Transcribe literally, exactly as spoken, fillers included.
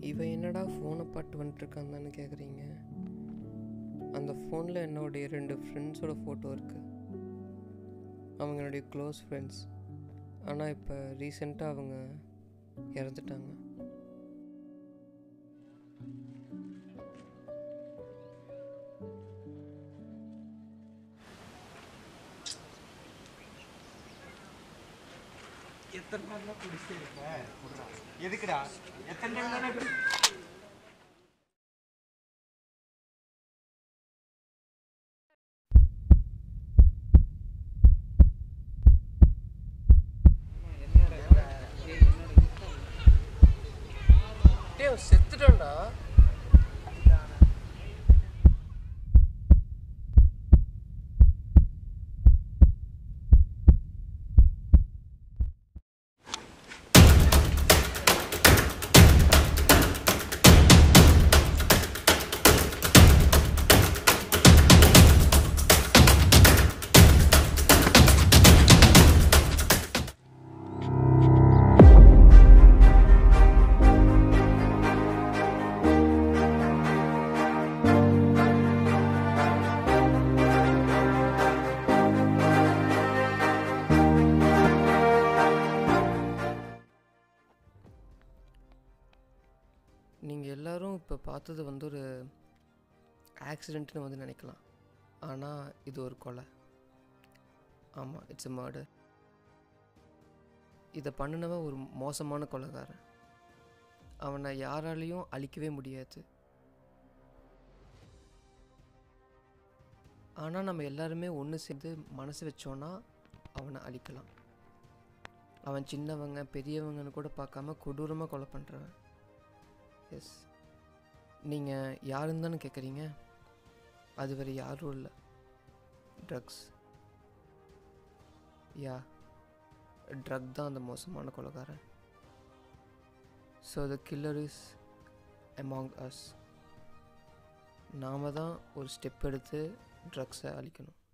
இவன் என்னடா ஃபோனை பாட்டு வந்துட்டுருக்கான்னு கேட்குறீங்க. அந்த ஃபோனில் என்னுடைய ரெண்டு ஃப்ரெண்ட்ஸோட ஃபோட்டோ இருக்குது. அவங்க என்னுடைய க்ளோஸ் ஃப்ரெண்ட்ஸ். ஆனால் இப்போ ரீசெண்டாக அவங்க இறந்துட்டாங்க. எத்தனை நாள் குடிச்சே இருக்க? எதுக்குடா? எத்தனை நாள் குடி செத்துட்டா. நீங்கள் எல்லோரும் இப்போ பார்த்தது வந்து ஒரு ஆக்சிடெண்ட்னு வந்து நினைக்கலாம். ஆனால் இது ஒரு கொலை. ஆமாம், இட்ஸ் எ மர்டர். இதை பண்ணினவன் ஒரு மோசமான கொலைகாரன். அவனை யாராலையும் அழிக்கவே முடியாது. ஆனால் நம்ம எல்லாருமே ஒன்று சேர்ந்து மனசு வச்சோன்னா அவனை அழிக்கலாம். அவன் சின்னவங்க பெரியவங்கன்னு கூட பார்க்காம கொடூரமாக கொலை பண்ணுறவன். எஸ், நீங்கள் யாருன்னு தானே கேட்குறீங்க? அது வேறு யாரும் இல்லை, ட்ரக்ஸ். யா, ட்ரக் தான் அந்த மோசமான கொலைகாரன். So the killer is among us. நாம் தான் ஒரு ஸ்டெப் எடுத்து ட்ரக்ஸை அழிக்கணும்.